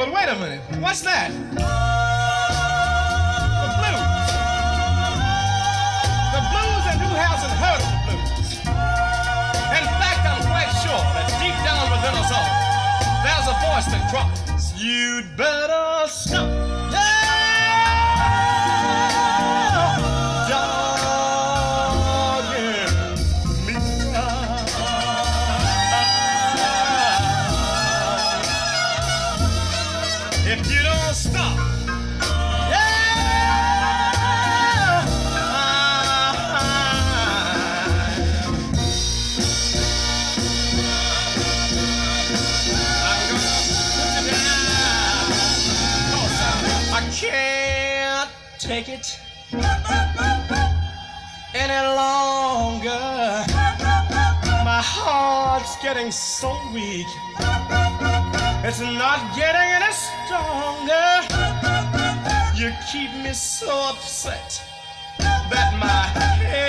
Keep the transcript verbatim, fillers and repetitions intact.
But wait a minute, what's that? The blues. The blues, and who hasn't heard of the blues? In fact, I'm quite sure that deep down within us all, there's a voice that cries, you'd better stop. If you don't stop, yeah, I'm gonna put you down, 'cause I, I can't take it any longer. My heart's getting so weak. It's not getting any stronger. You keep me so upset that my head